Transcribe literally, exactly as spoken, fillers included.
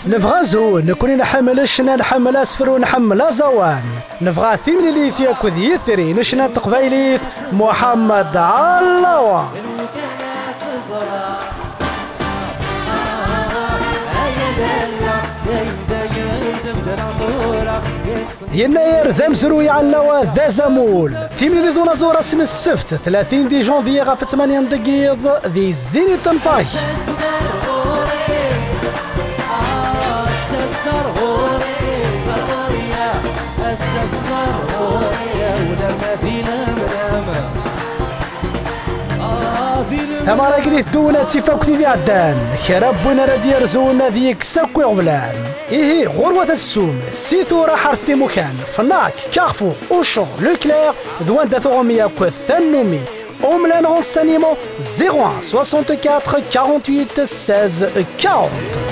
نبغى زون نكون نحمل الشنا نحمل اسفر ونحمل زوان نبغى ثمن ليث كذ يثري نشنا تقبايليث محمد علوا يناير ذا مزروي على ذا زمول ثمن ذو نزور سن السبت ثلاثين دي جونفي غاف ثمانية دقيقة ذي زيني تنطاي ثمارا قديت دونا تفاك ذي عدان خراب وين راه يرزونا ذيك ساكو غفلان إيه غروة السوم سيثو راح حرثي مكان فناك كارفو اوشون لوكلير دوان داثوغوميا كو ثنومي أوملان غون سانيمو زيرو واحد أربعة أربعة ثمانية ثمانية ستة ستة أربعين